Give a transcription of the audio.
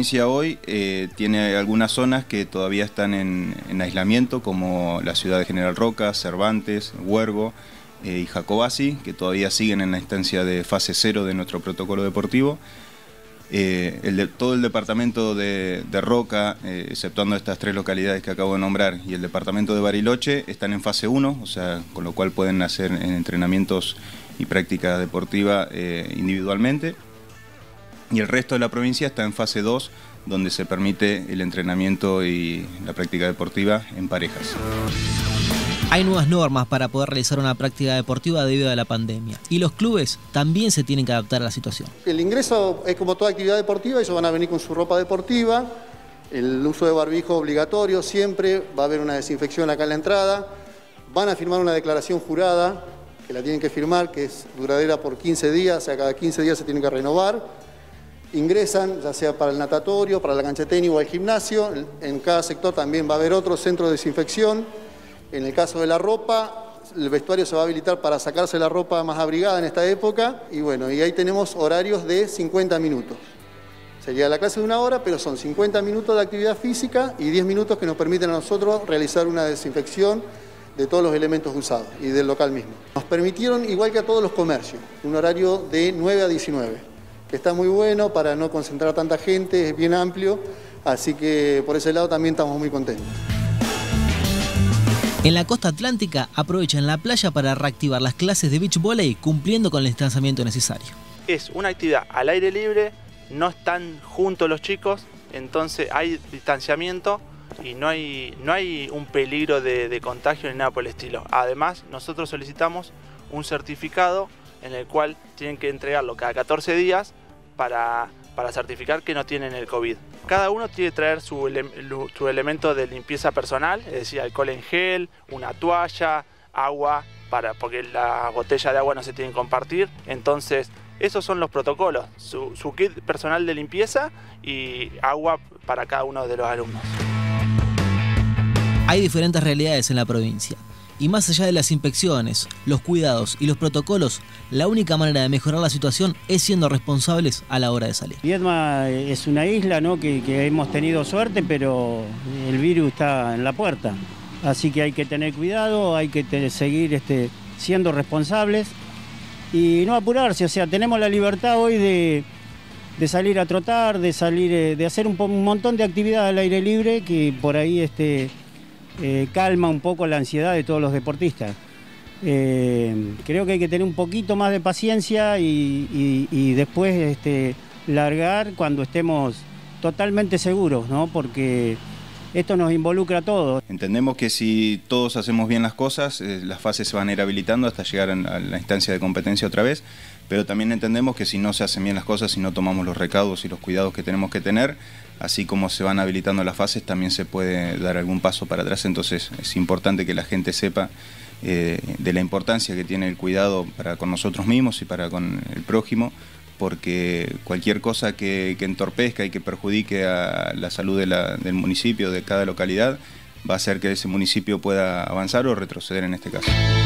provincia hoy tiene algunas zonas que todavía están en aislamiento, como la ciudad de General Roca, Cervantes, Huergo y Jacobasi, que todavía siguen en la instancia de fase 0 de nuestro protocolo deportivo. Todo el departamento de Roca, exceptuando estas 3 localidades que acabo de nombrar, y el departamento de Bariloche están en fase 1, o sea, con lo cual pueden hacer entrenamientos y práctica deportiva individualmente. Y el resto de la provincia está en fase 2, donde se permite el entrenamiento y la práctica deportiva en parejas. Hay nuevas normas para poder realizar una práctica deportiva debido a la pandemia. Y los clubes también se tienen que adaptar a la situación. El ingreso es como toda actividad deportiva, ellos van a venir con su ropa deportiva, el uso de barbijo obligatorio siempre, va a haber una desinfección acá en la entrada, van a firmar una declaración jurada, que la tienen que firmar, que es duradera por 15 días, o sea, cada 15 días se tienen que renovar. Ingresan, ya sea para el natatorio, para la cancha de tenis o al gimnasio. En cada sector también va a haber otro centro de desinfección. En el caso de la ropa, el vestuario se va a habilitar para sacarse la ropa más abrigada en esta época. Y bueno, y ahí tenemos horarios de 50 minutos. Sería la clase de 1 hora, pero son 50 minutos de actividad física y 10 minutos que nos permiten a nosotros realizar una desinfección de todos los elementos usados y del local mismo. Nos permitieron, igual que a todos los comercios, un horario de 9 a 19. Que está muy bueno para no concentrar tanta gente, es bien amplio, así que por ese lado también estamos muy contentos. En la costa atlántica aprovechan la playa para reactivar las clases de beach volley cumpliendo con el distanciamiento necesario. Es una actividad al aire libre, no están juntos los chicos, entonces hay distanciamiento y no hay un peligro de contagio ni nada por el estilo. Además, nosotros solicitamos un certificado en el cual tienen que entregarlo cada 14 días para certificar que no tienen el COVID. Cada uno tiene que traer su elemento de limpieza personal, es decir, alcohol en gel, una toalla, agua, porque la botella de agua no se tiene que compartir. Entonces, esos son los protocolos, su kit personal de limpieza y agua para cada uno de los alumnos. Hay diferentes realidades en la provincia. Y más allá de las inspecciones, los cuidados y los protocolos, la única manera de mejorar la situación es siendo responsables a la hora de salir. Viedma es una isla, ¿no? que hemos tenido suerte, pero el virus está en la puerta. Así que hay que tener cuidado, hay que seguir siendo responsables y no apurarse. O sea, tenemos la libertad hoy de salir a trotar, de hacer un montón de actividades al aire libre que por ahí calma un poco la ansiedad de todos los deportistas. Creo que hay que tener un poquito más de paciencia y después largar cuando estemos totalmente seguros, ¿no? Porque esto nos involucra a todos. Entendemos que si todos hacemos bien las cosas, las fases se van a ir habilitando hasta llegar a la instancia de competencia otra vez, pero también entendemos que si no se hacen bien las cosas, si no tomamos los recaudos y los cuidados que tenemos que tener, así como se van habilitando las fases, también se puede dar algún paso para atrás. Entonces es importante que la gente sepa de la importancia que tiene el cuidado para con nosotros mismos y para con el prójimo, porque cualquier cosa que entorpezca y que perjudique a la salud del municipio, de cada localidad, va a hacer que ese municipio pueda avanzar o retroceder en este caso.